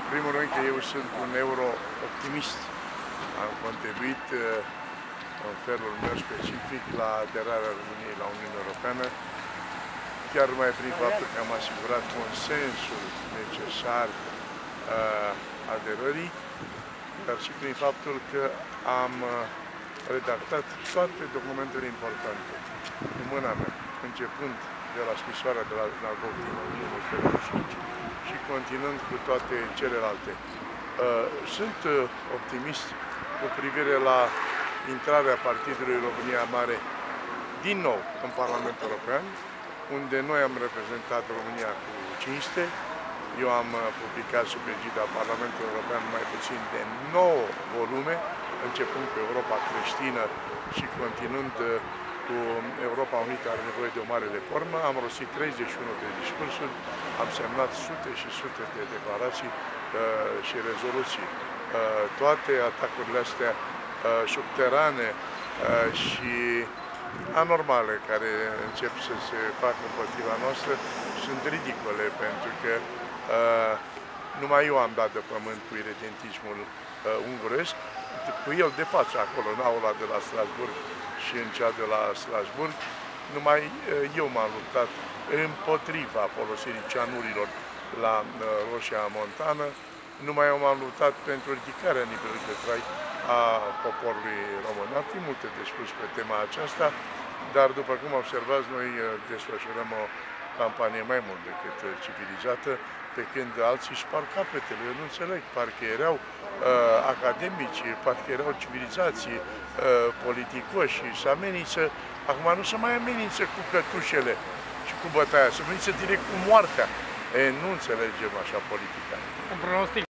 primul rând că eu sunt un euro-optimist. Am contribuit în felul meu specific la aderarea României la Uniunea Europeană, chiar numai prin faptul că am asigurat consensul necesar aderării, dar și prin faptul că am redactat toate documentele importante în mâna mea, începând de la scrisoarea de la Nalbovdina, și continuând cu toate celelalte. Sunt optimist cu privire la intrarea Partidului România Mare din nou în Parlamentul European, unde noi am reprezentat România cu cinste. Eu am publicat sub egida Parlamentului European mai puțin de 9 volume, începând cu Europa creștină și continuând cu Europa Unită are nevoie de o mare reformă. Am rostit 31 de discursuri, am semnat sute și sute de declarații și rezoluții. Toate atacurile astea subterane și anormale care încep să se facă împotriva noastră sunt ridicole, pentru că numai eu am dat de pământ cu iredentismul unguresc, cu el de față acolo, în aula de la Strasburg și în cea de la Strasburg. Numai eu m-am luptat împotriva folosirii cianurilor la Roșia Montană, numai eu m-am luptat pentru ridicarea nivelului de trai a poporului român. Ar fi multe de spus pe tema aceasta, dar după cum observați, noi desfășurăm o campanie mai mult decât civilizată, pe când alții spar capetele. Eu nu înțeleg, parcă erau academici, parcă erau civilizații, politicoși, să amenință. Acum nu se mai amenință cu cătușele și cu bătaia, se amenință direct cu moartea. Nu înțelegem așa politica.